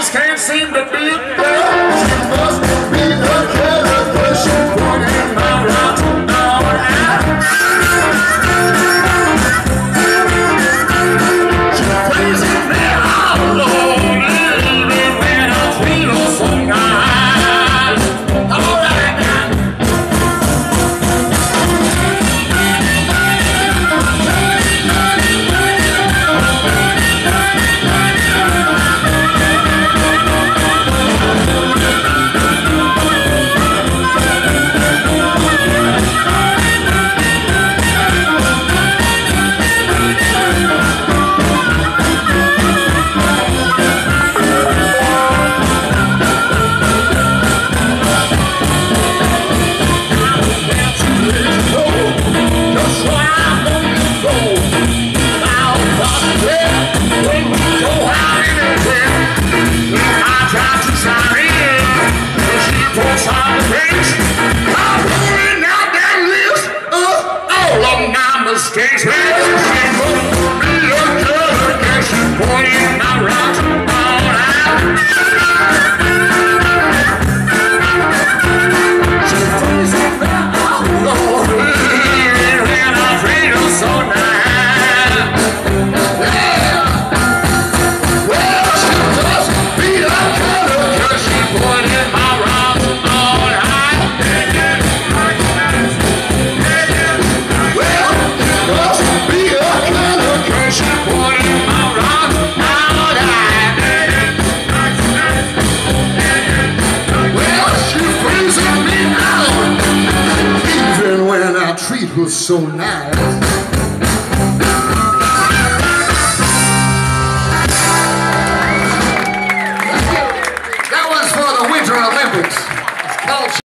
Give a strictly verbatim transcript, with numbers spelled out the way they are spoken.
just can't seem to be a girl. She must be a killer, 'cause she put in my rock all out. She's crazy me all over, even when I treat her so nice. All right now. Mistakes, she must be a killer, 'cause she pointed my rocks all out. She freezing me out, Lord, even when I treat her so nice. Yeah. Well, she must be a killer, 'cause she pointed my rocks all out. She pointed my rock out high. Well, she freezing me out, even when I treat her so nice. That was for the Winter Olympics. It's called